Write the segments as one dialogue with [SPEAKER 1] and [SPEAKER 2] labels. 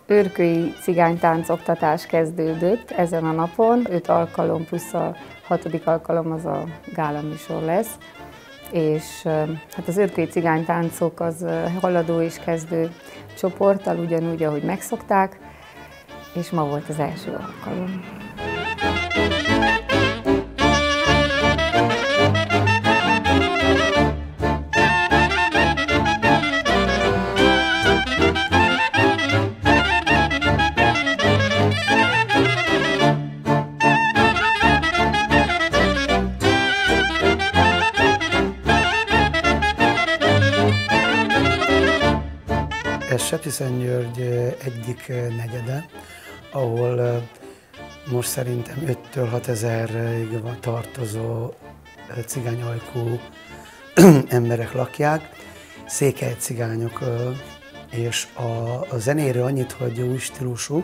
[SPEAKER 1] Őrkői cigánytáncoktatás kezdődött ezen a napon, 5 alkalom plusz a 6. alkalom az a gálaműsor lesz. És hát az őrkői cigánytáncok az haladó és kezdő csoporttal, ugyanúgy, ahogy megszokták, és ma volt az első alkalom.
[SPEAKER 2] Ez Sepsiszentgyörgy egyik negyede, ahol most szerintem 5-től 6 ezerig tartozó cigányajkú emberek lakják, székely cigányok, és a zenéről annyit, hogy új stílusú.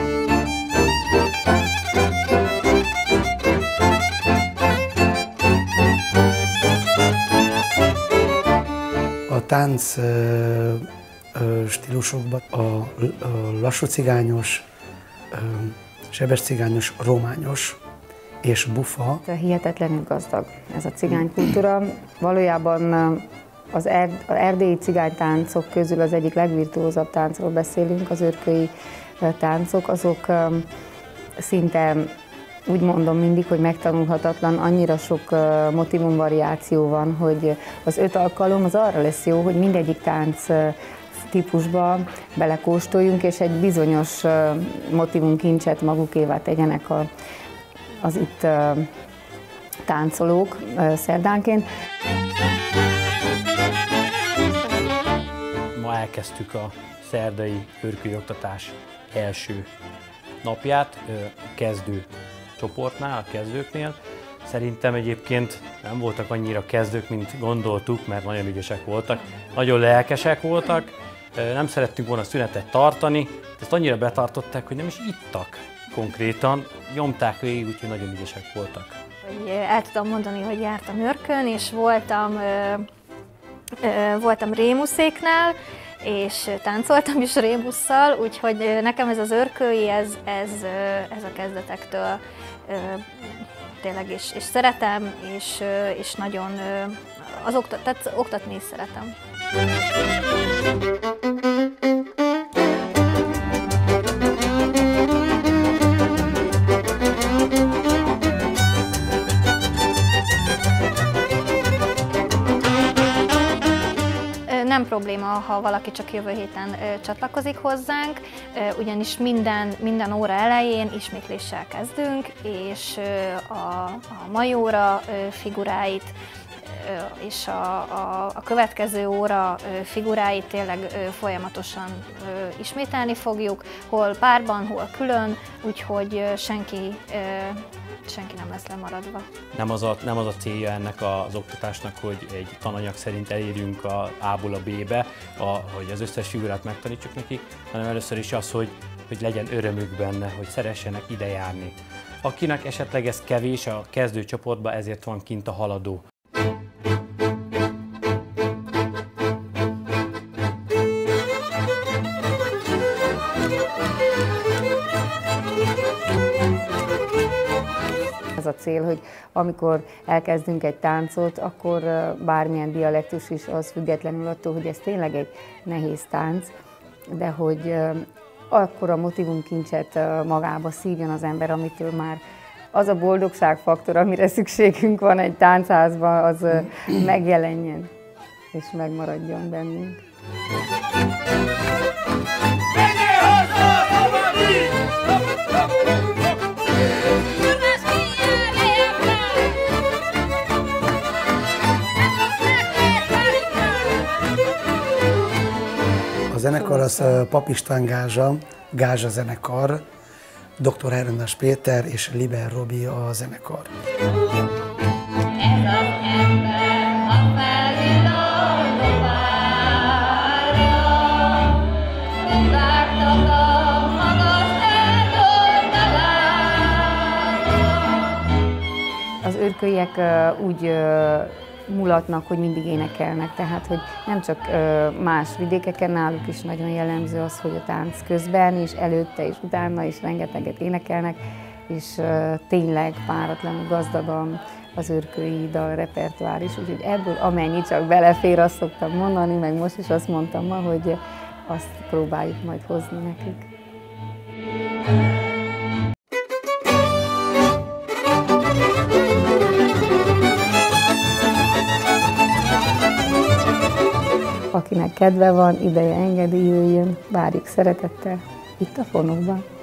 [SPEAKER 2] A tánc stílusokban a lassú cigányos, sebes cigányos, rományos és bufa.
[SPEAKER 1] Hihetetlenül gazdag ez a cigánykultúra. Valójában az erdélyi cigánytáncok közül az egyik legvirtuózabb táncról beszélünk, az őrkői táncok, azok szinte úgy mondom mindig, hogy megtanulhatatlan, annyira sok motivum variáció van, hogy az 5 alkalom az arra lesz jó, hogy mindegyik tánc típusba belekóstoljunk, és egy bizonyos motivum kincset magukévá tegyenek az itt táncolók szerdánként.
[SPEAKER 3] Ma elkezdtük a szerdai őrkői oktatás első napját a kezdő csoportnál, a kezdőknél. Szerintem egyébként nem voltak annyira kezdők, mint gondoltuk, mert nagyon ügyesek voltak, nagyon lelkesek voltak, nem szerettünk volna szünetet tartani, ezt annyira betartották, hogy nem is ittak konkrétan, nyomták végig, úgyhogy nagyon ügyesek voltak.
[SPEAKER 4] El tudom mondani, hogy jártam Őrkön, és voltam rémuszéknál, és táncoltam is rémusszal, úgyhogy nekem ez az őrkői, ez a kezdetektől tényleg és szeretem, és nagyon tehát oktatni is szeretem. Nem probléma, ha valaki csak jövő héten csatlakozik hozzánk, ugyanis minden óra elején ismétléssel kezdünk, és a mai óra figuráit és a következő óra figuráit tényleg folyamatosan ismételni fogjuk, hol párban, hol külön, úgyhogy senki nem lesz lemaradva.
[SPEAKER 3] Nem az a célja ennek az oktatásnak, hogy egy tananyag szerint elérjünk a A-ból a B-be, hogy az összes figurát megtanítsuk nekik, hanem először is az, hogy legyen örömük benne, hogy szeressenek ide járni. Akinek esetleg ez kevés a kezdőcsoportban, ezért van kint a haladó.
[SPEAKER 1] Az a cél, hogy amikor elkezdünk egy táncot, akkor bármilyen dialektus is, az függetlenül attól, hogy ez tényleg egy nehéz tánc, de hogy akkor a motivumkincset magába szívjon az ember, amitől már az a boldogságfaktor, amire szükségünk van egy táncházban, az megjelenjen és megmaradjon bennünk.
[SPEAKER 2] A zenekar az Pap István Gázsa zenekar, Dr. Herendás Péter és Liber Robi a zenekar.
[SPEAKER 1] Az őrkőiek úgy mulatnak, hogy mindig énekelnek, tehát hogy nem csak más vidékeken, náluk is nagyon jellemző az, hogy a tánc közben és előtte és utána is rengeteget énekelnek, és tényleg páratlanul gazdag az örkői dalrepertoár is, úgyhogy ebből amennyi csak belefér, azt szoktam mondani, meg most is azt mondtam ma, hogy azt próbáljuk majd hozni nekik. Akinek kedve van, ideje engedi, jöjjön, várjuk szeretettel itt a Fonokban.